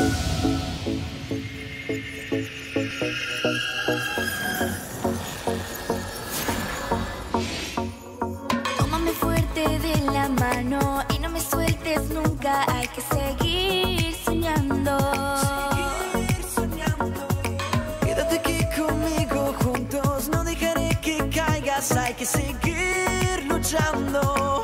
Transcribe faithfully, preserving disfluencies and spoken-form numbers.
Tómame fuerte de la mano y no me sueltes nunca. Hay que seguir soñando. Seguir soñando. Quédate aquí conmigo juntos. No dejaré que caigas. Hay que seguir luchando.